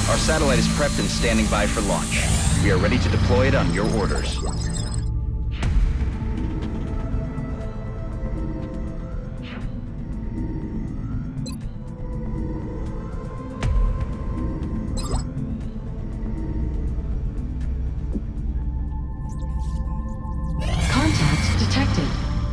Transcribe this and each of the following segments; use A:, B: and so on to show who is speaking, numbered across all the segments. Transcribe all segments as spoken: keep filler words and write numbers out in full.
A: Our satellite is prepped and standing by for launch. We are ready to deploy it on your orders.
B: Contact detected.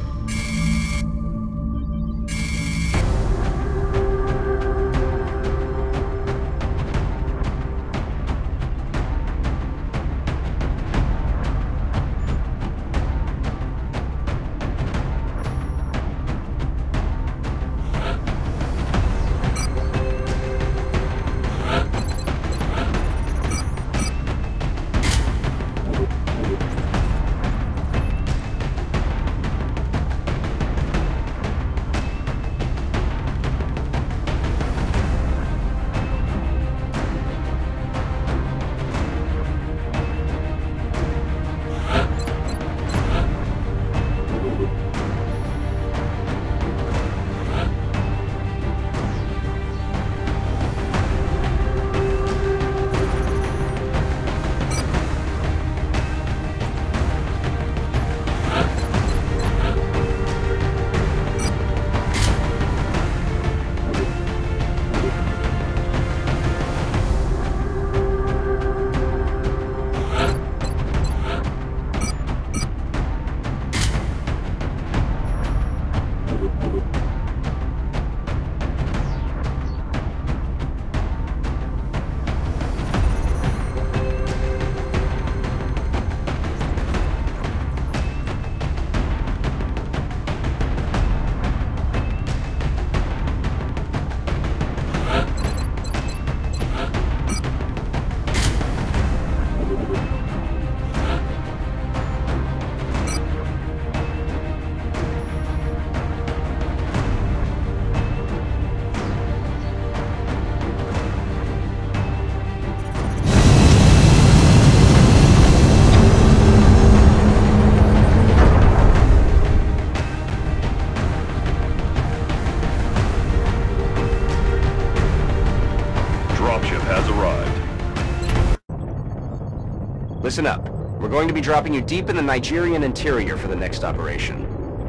A: Listen up. We're going to be dropping you deep in the Nigerian interior for the next operation.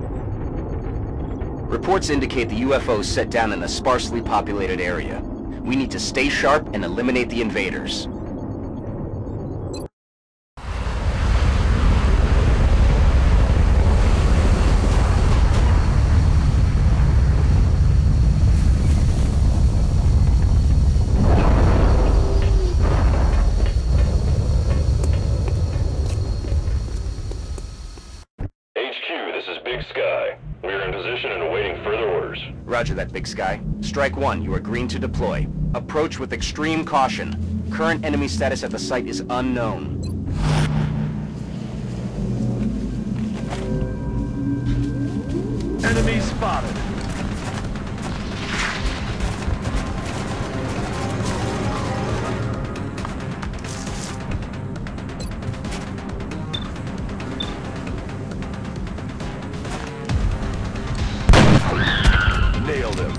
A: Reports indicate the U F O is set down in a sparsely populated area. We need to stay sharp and eliminate the invaders.
C: Roger that, Big Sky. Strike one, you are green to deploy. Approach with extreme caution. Current enemy status at the site is unknown.
D: Enemy spotted. Nailed him.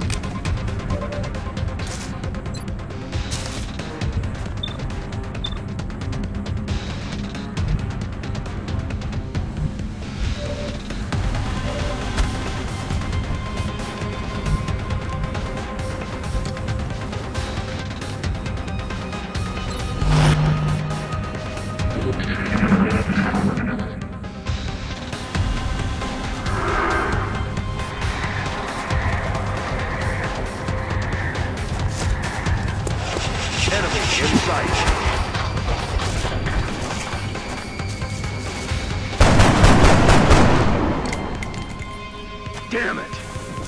D: Enemy in sight. Damn it!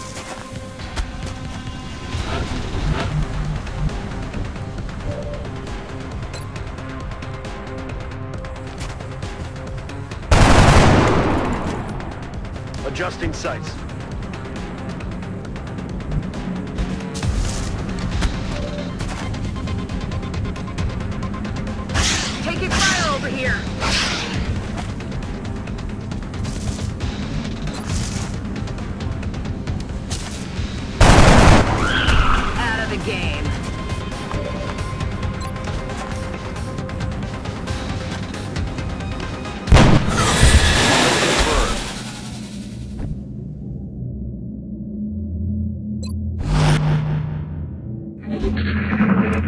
D: Adjusting sights.
B: Taking fire over here! Out of the game.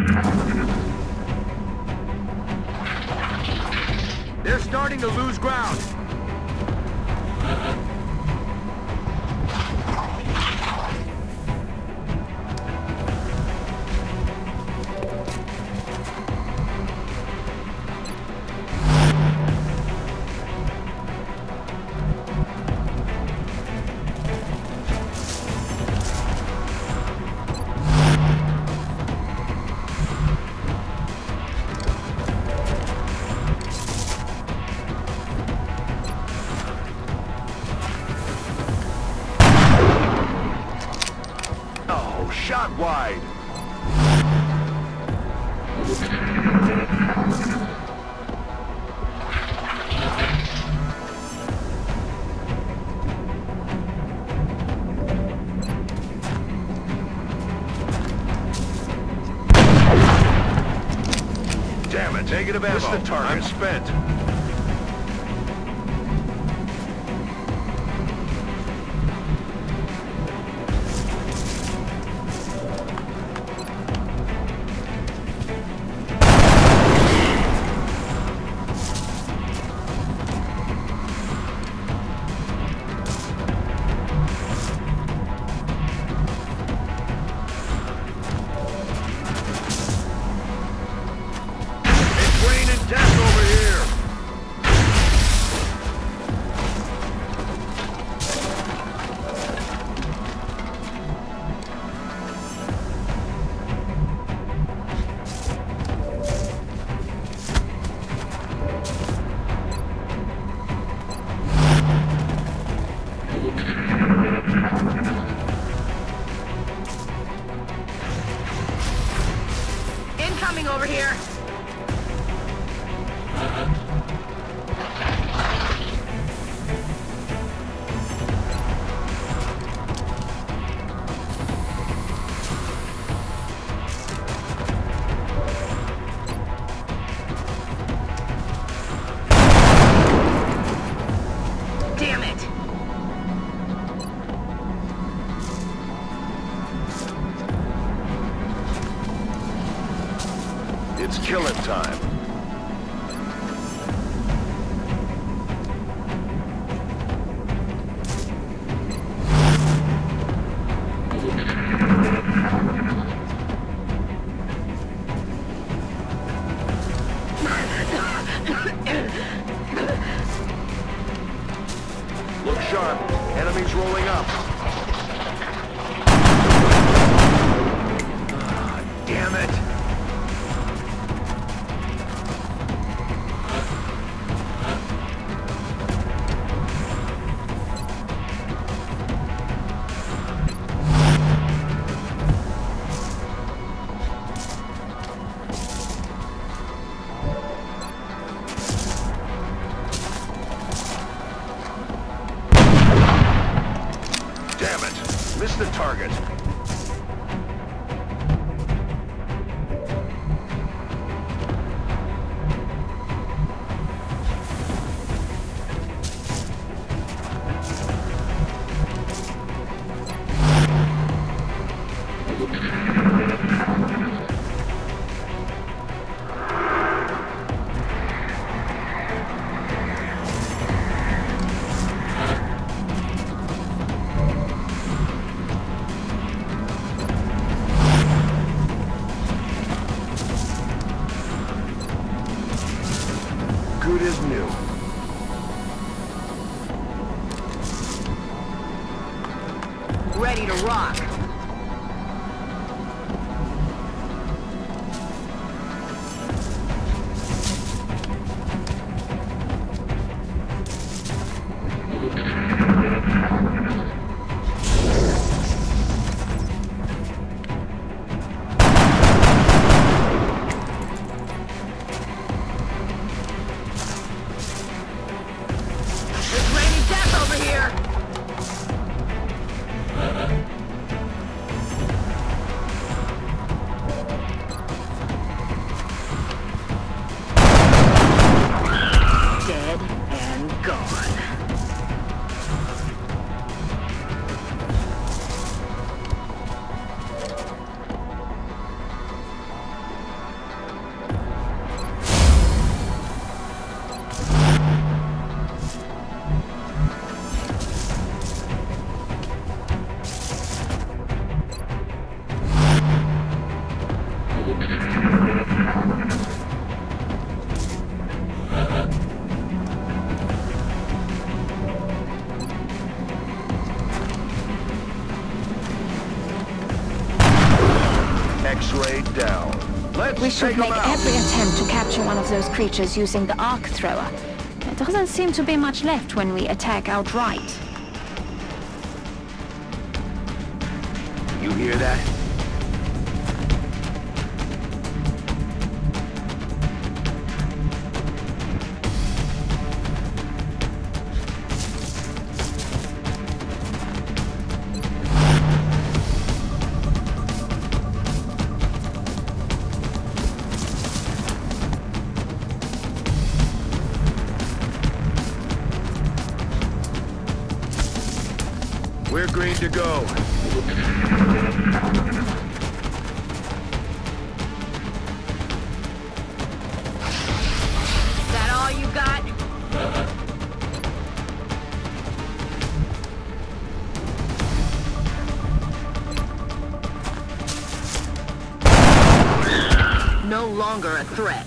D: They're starting to lose ground. Shot wide. Damn it, negative ammo. Missed the target. I'm spent.
B: Incoming over here. Damn it.
D: It's killing time. Look sharp. Enemies rolling up. Ah, damn it. Damn it! Missed the target. Good as new.
B: Ready to rock.
D: X-ray down. Let's
E: We should
D: take 'em
E: make
D: out.
E: every attempt to capture one of those creatures using the arc thrower. There doesn't seem to be much left when we attack outright.
D: You hear that? We're green to go.
B: That all you got? No longer a threat.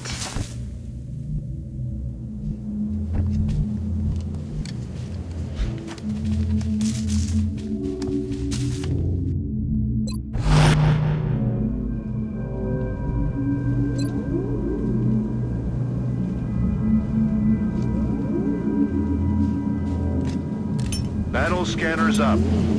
D: Battle scanners up.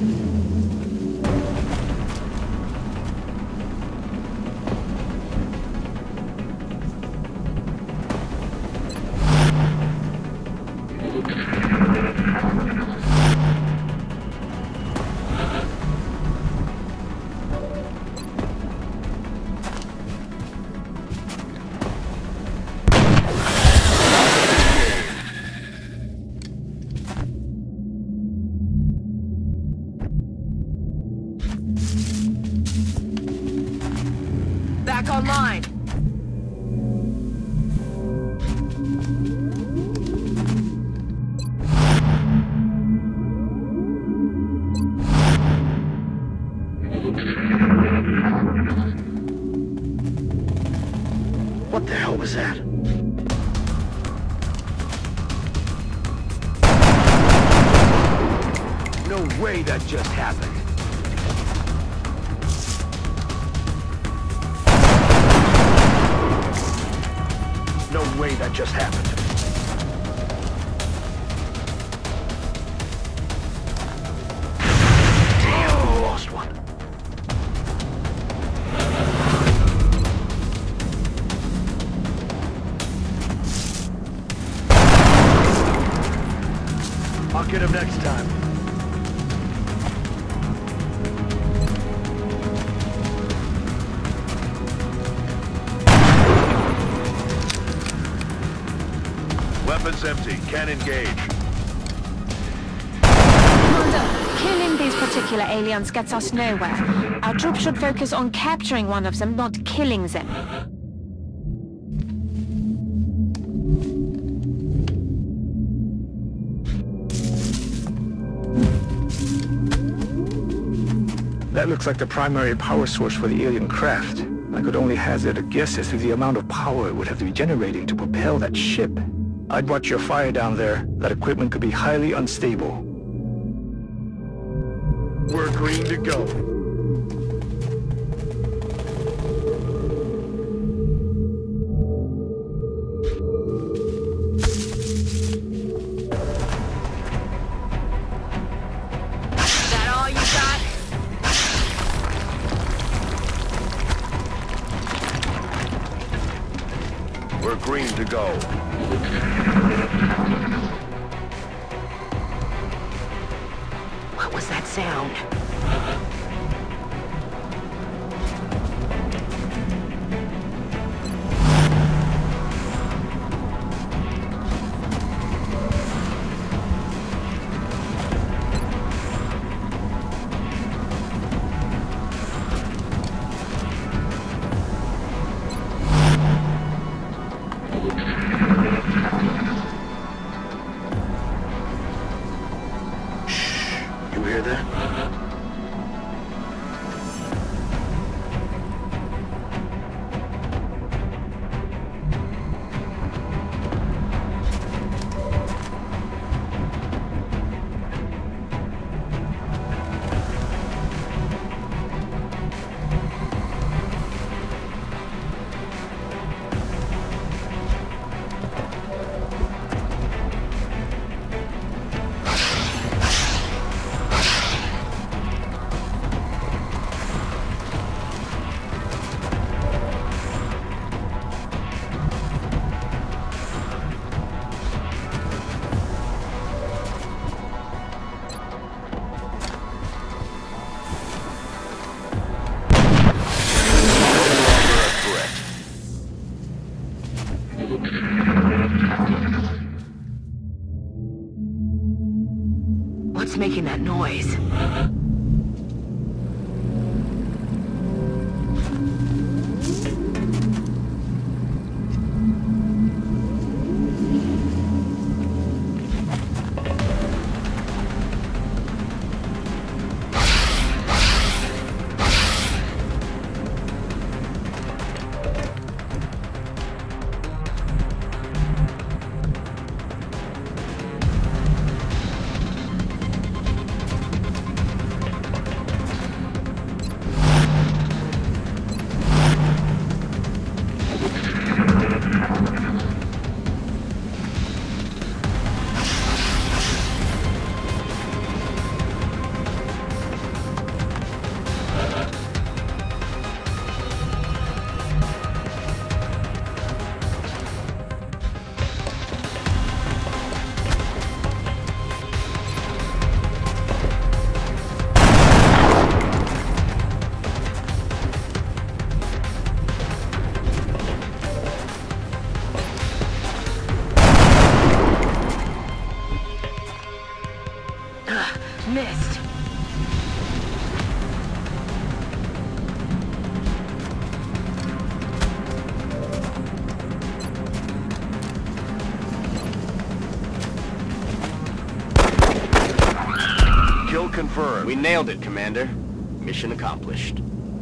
B: Back online.
D: What the hell was that? No way that just happened. No way that just happened. Damn, we lost one. I'll get him next time. Weapons empty. Can't engage.
E: Commander, killing these particular aliens gets us nowhere. Our troops should focus on capturing one of them, not killing them.
F: That looks like the primary power source for the alien craft. I could only hazard a guess as to the amount of power it would have to be generating to propel that ship. I'd watch your fire down there. That equipment could be highly unstable.
D: We're green to go.
B: That all you got?
D: We're green to go.
B: What was that sound?
D: You hear that?
B: What's making that noise? Missed.
D: Kill confirmed.
C: We nailed it, Commander. Mission accomplished.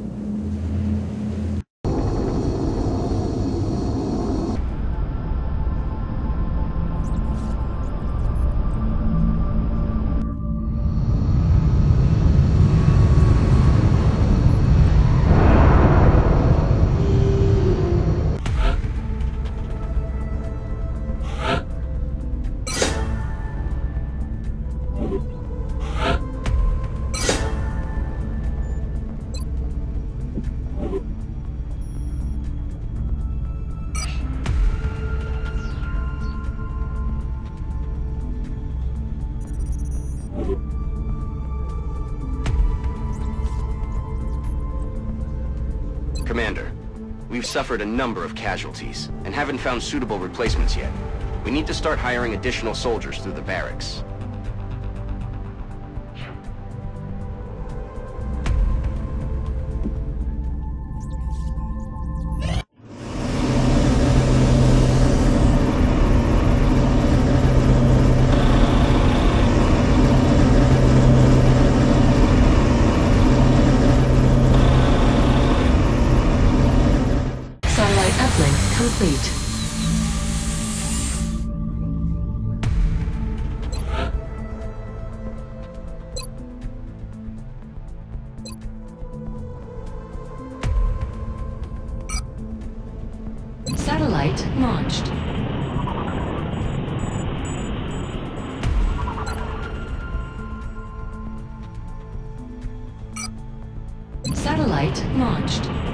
C: Commander, we've suffered a number of casualties, and haven't found suitable replacements yet. We need to start hiring additional soldiers through the barracks.
B: Complete. Satellite launched. Satellite launched.